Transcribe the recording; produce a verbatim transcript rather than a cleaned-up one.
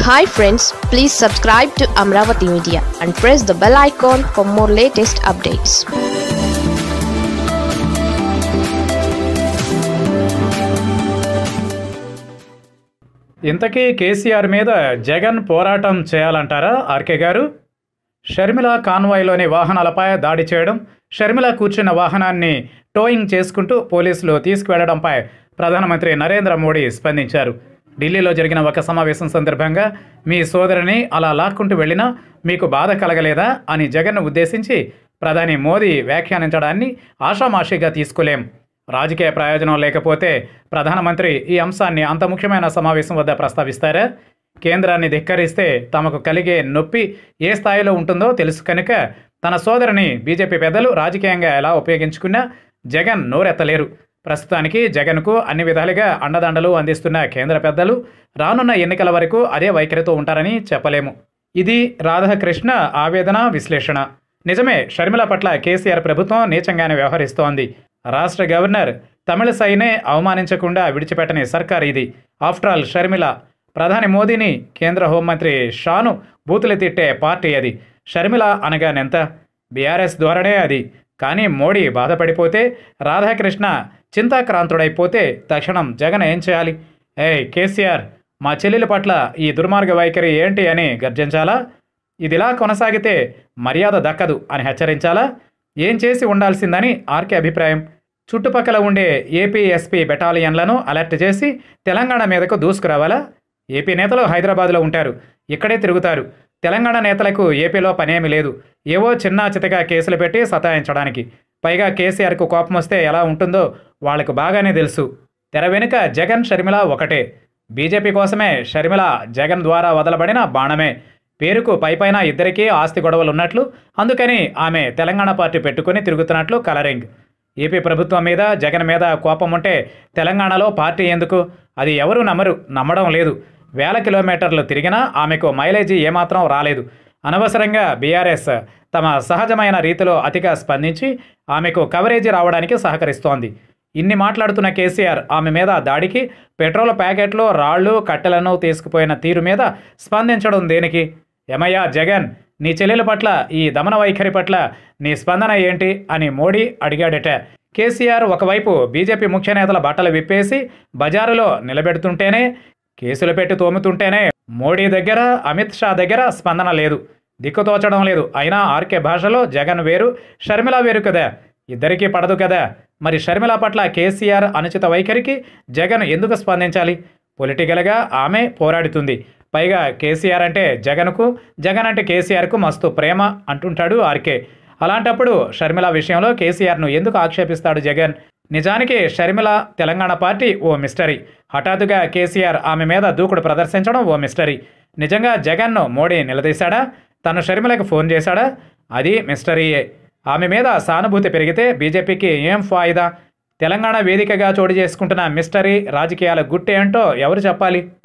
Hi friends, please subscribe to Amaravathi Media and press the bell icon for more latest updates. ఇంతకీ కేసీఆర్ మీద జగన్ పోరాటం చేయాలంటారా RK గారు? షర్మిల కాన్వాయ్లోని వాహనాలపై దాడి చేయడం, షర్మిల కూర్చున్న వాహనాన్ని టోయింగ్ చేసుకుంటూ పోలీసులు తీసుకువెళ్లడంపై ప్రధానమంత్రి నరేంద్ర మోడీ స్పందించారు. ఢిల్లీలో జరిగిన ఒక సమావేశం సందర్భంగా మీ సోదరిని అలా లాక్కుంటూ వెళ్ళినా మీకు బాధ కలగలేదా అని జగన్ను ఉద్దేశించి ప్రధాని మోదీ వ్యాఖ్యానించడాన్ని ఆషామాషిగా తీసుకోలేం. రాజకీయ ప్రయోజనం లేకపోతే ప్రధానమంత్రి ఈ అంశాన్ని అంత ముఖ్యమైన సమావేశం వద్ద ప్రస్తావిస్తారా? కేంద్రాన్ని ధిక్కరిస్తే తమకు కలిగే నొప్పి ఏ స్థాయిలో ఉంటుందో తెలుసు కనుక తన సోదరిని బీజేపీ పెద్దలు రాజకీయంగా ఎలా ఉపయోగించుకున్నా జగన్ నోరెత్తలేరు. ప్రస్తుతానికి జగన్కు అన్ని విధాలుగా అండదండలు అందిస్తున్న కేంద్ర పెద్దలు రానున్న ఎన్నికల వరకు అదే వైఖరితో ఉంటారని చెప్పలేము. ఇది రాధాకృష్ణ ఆవేదన విశ్లేషణ. నిజమే, షర్మిల పట్ల కేసీఆర్ ప్రభుత్వం నీచంగానే వ్యవహరిస్తోంది. రాష్ట్ర గవర్నర్ తమిళసైనే అవమానించకుండా విడిచిపెట్టని సర్కార్ ఇది. ఆఫ్టర్ ఆల్ షర్మిల ప్రధాని మోదీని, కేంద్ర హోంమంత్రి షాను బూతులు తిట్టే పార్టీ అది. షర్మిల అనగానెంత బీఆర్ఎస్ ధోరణే అది. కానీ మోడీ బాధపడిపోతే, రాధాకృష్ణ చింతాక్రాంతుడైపోతే తక్షణం జగన్ ఏం చేయాలి? ఏయ్ కేసీఆర్, మా చెల్లెల పట్ల ఈ దుర్మార్గ వైఖరి ఏంటి అని గర్జించాలా? ఇదిలా కొనసాగితే మర్యాద దక్కదు అని హెచ్చరించాలా? ఏం చేసి ఉండాల్సిందని ఆర్కే అభిప్రాయం. చుట్టుపక్కల ఉండే ఏపీ ఎస్పీ బెటాలియన్లను అలర్ట్ చేసి తెలంగాణ మీదకు దూసుకురావాలా? ఏపీ నేతలు హైదరాబాద్లో ఉంటారు, ఇక్కడే తిరుగుతారు. తెలంగాణ నేతలకు ఏపీలో పనేమీ లేదు, ఏవో చిన్న చితగా కేసులు పెట్టి సతాయించడానికి. పైగా కేసీఆర్కు కోపం వస్తే ఎలా ఉంటుందో వాళ్లకు బాగానే తెలుసు. తెర వెనుక జగన్ షర్మిల ఒకటే. బీజేపీ కోసమే షర్మిల జగన్ ద్వారా వదలబడిన బాణమే. పేరుకు పైపైన ఇద్దరికీ ఆస్తి గొడవలు ఉన్నట్లు, అందుకని ఆమె తెలంగాణ పార్టీ పెట్టుకుని తిరుగుతున్నట్లు కలరింగ్. ఏపీ ప్రభుత్వం మీద జగన్ మీద కోపం ఉంటే తెలంగాణలో పార్టీ ఎందుకు? అది ఎవరు నమ్మరు, నమ్మడం లేదు. వేల కిలోమీటర్లు తిరిగినా ఆమెకు మైలేజీ ఏమాత్రం రాలేదు. అనవసరంగా బీఆర్ఎస్ తమ సహజమైన రీతిలో అతిగా స్పందించి ఆమెకు కవరేజీ రావడానికి సహకరిస్తోంది. ఇన్ని మాట్లాడుతున్న కేసీఆర్ ఆమె మీద దాడికి, పెట్రోల్ ప్యాకెట్లు, రాళ్లు, కట్టెలను తీసుకుపోయిన తీరు మీద స్పందించడం దేనికి? ఏమయ్యా జగన్, నీ చెల్లెల పట్ల ఈ దమన వైఖరి పట్ల నీ స్పందన ఏంటి అని మోడీ అడిగాడట. కేసీఆర్ ఒకవైపు బీజేపీ ముఖ్య నేతల బట్టలు విప్పేసి బజారులో నిలబెడుతుంటేనే, కేసులు పెట్టి తోముతుంటేనే మోడీ దగ్గర, అమిత్ షా దగ్గర స్పందన లేదు, దిక్కుతోచడం లేదు. అయినా ఆర్కే భాషలో జగన్ వేరు, షర్మిల వేరు కదా, ఇద్దరికీ పడదు కదా. మరి షర్మిల పట్ల కేసీఆర్ అనుచిత వైఖరికి జగన్ ఎందుకు స్పందించాలి? పొలిటికల్గా ఆమె పోరాడుతుంది. పైగా కేసీఆర్ అంటే జగన్కు, జగన్ అంటే కేసీఆర్కు మస్తు ప్రేమ అంటుంటాడు ఆర్కే. అలాంటప్పుడు షర్మిల విషయంలో కేసీఆర్ను ఎందుకు ఆక్షేపిస్తాడు జగన్? నిజానికి షర్మిల తెలంగాణ పార్టీ ఓ మిస్టరీ. హఠాత్తుగా కేసీఆర్ ఆమె మీద దూకుడు ప్రదర్శించడం ఓ మిస్టరీ. నిజంగా జగన్ను మోడీ నిలదీశాడా? తను షర్మిలకు ఫోన్ చేశాడా? అది మిస్టరీయే. ఆమె మీద సానుభూతి పెరిగితే బీజేపీకి ఏం ఫాయిదా? తెలంగాణ వేదికగా చోటు చేసుకుంటున్న మిస్టరీ రాజకీయాల గుట్టు ఏంటో ఎవరు చెప్పాలి?